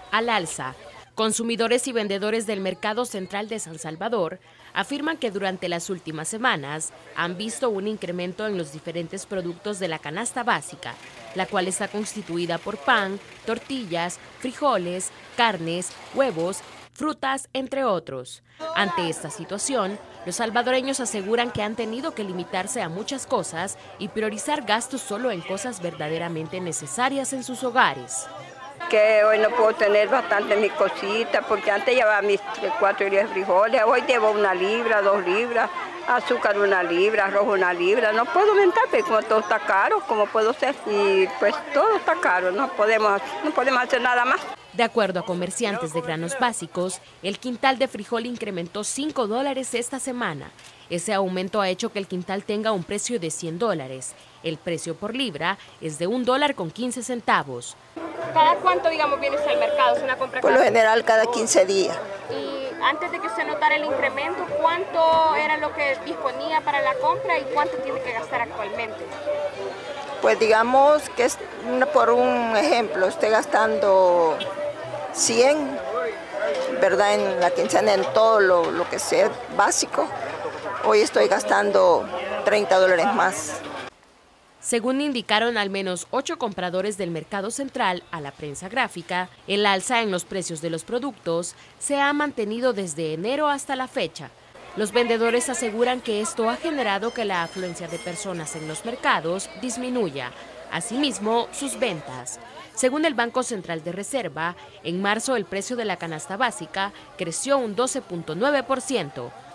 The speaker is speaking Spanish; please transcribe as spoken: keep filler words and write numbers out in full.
al alza. Consumidores y vendedores del Mercado Central de San Salvador afirman que durante las últimas semanas han visto un incremento en los diferentes productos de la canasta básica, la cual está constituida por pan, tortillas, frijoles, carnes, huevos, frutas, entre otros. Ante esta situación, los salvadoreños aseguran que han tenido que limitarse a muchas cosas y priorizar gastos solo en cosas verdaderamente necesarias en sus hogares. Que hoy no puedo tener bastante mis cositas, porque antes llevaba mis tres, cuatro libras de frijoles, hoy llevo una libra, dos libras, azúcar una libra, arroz una libra. No puedo aumentar, pero como todo está caro, ¿cómo puedo ser? Y pues todo está caro, no podemos, no podemos hacer nada más. De acuerdo a comerciantes de granos básicos, el quintal de frijol incrementó cinco dólares esta semana. Ese aumento ha hecho que el quintal tenga un precio de cien dólares. El precio por libra es de un dólar con quince centavos. ¿Cada cuánto, digamos, viene usted al mercado? ¿Es una compra? Por lo general, cada quince días. Y antes de que usted notara el incremento, ¿cuánto era lo que disponía para la compra y cuánto tiene que gastar actualmente? Pues digamos que es una, por un ejemplo, estoy gastando cien, ¿verdad? En la quincena, en todo lo, lo que sea básico. Hoy estoy gastando treinta dólares más. Según indicaron al menos ocho compradores del Mercado Central a la prensa gráfica, el alza en los precios de los productos se ha mantenido desde enero hasta la fecha. Los vendedores aseguran que esto ha generado que la afluencia de personas en los mercados disminuya, asimismo sus ventas. Según el Banco Central de Reserva, en marzo el precio de la canasta básica creció un doce punto nueve por ciento.